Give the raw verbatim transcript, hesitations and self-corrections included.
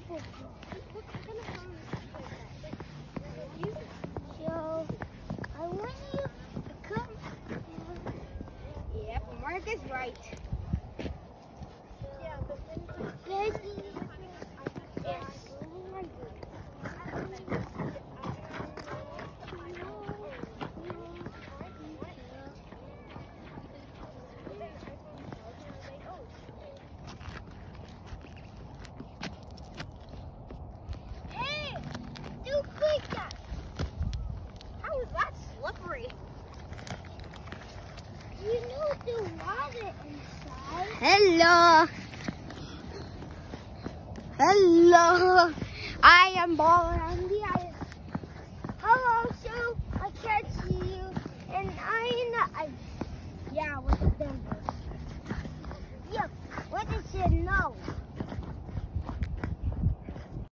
So, I want you to come. Yep, Mark is right. Peggy. Yes. Hey, do quick. How is that slippery? You know the water inside. Hello. Hello. I am Ball Andy. I Hello, so I can't see you, and I'm in the ice. Yeah, with the Denver. Yep, what is it now?